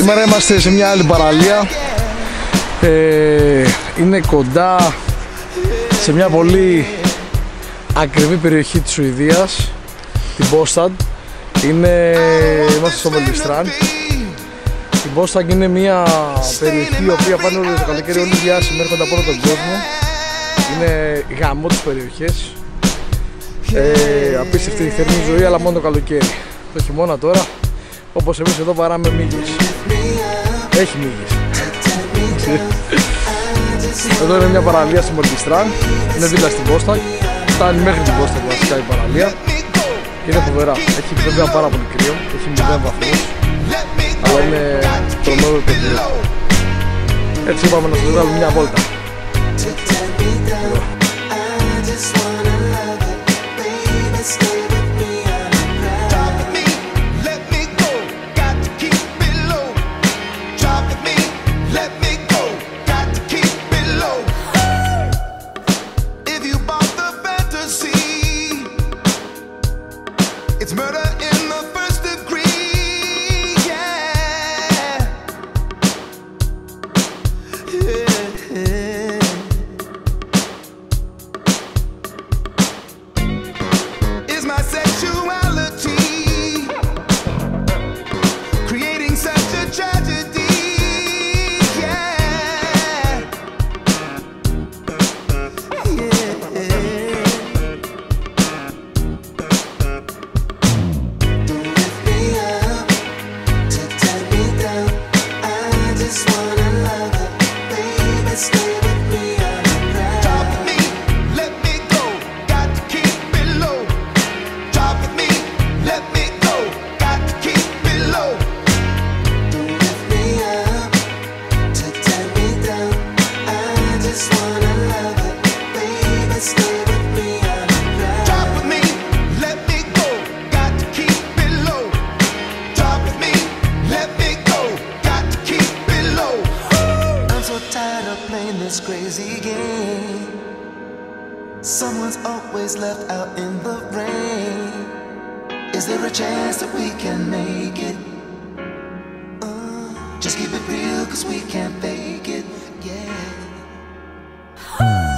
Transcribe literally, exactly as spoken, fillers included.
Σήμερα είμαστε σε μια άλλη παραλία. Ε, είναι κοντά σε μια πολύ ακριβή περιοχή της Σουηδίας, την Båstad. Είναι, είμαστε στο Melbystrand. Η Båstad είναι μια περιοχή η οποία πάνε όλο το καλοκαίρι όλοι οι διάσημοι έρχονται από όλο τον κόσμο. Είναι γαμό τις περιοχές. Ε, απίστευτη θερμή ζωή, αλλά μόνο το καλοκαίρι. Το χειμώνα τώρα, όπως εμείς εδώ, παράμε μύγες. Έχει μύγες. Εδώ είναι μια παραλία στο Melbystrand. Είναι δίπλα στην Båstad. Φτάνει μέχρι την Båstad βασικά η παραλία. Και είναι φοβερά. Έχει βέβαια πάρα πολύ κρύο. Έχει μηδέν βαθμούς. Αλλά είναι τρομερό το κρύο. Έτσι είπαμε να σας βγάλουμε μια βόλτα. It's murder in the first degree, yeah. Yeah. Is my sexuality creating such a tragedy, yeah. Yeah. This crazy game. Someone's always left out in the rain. Is there a chance that we can make it? Uh, just keep it real, cause we can't fake it, yeah.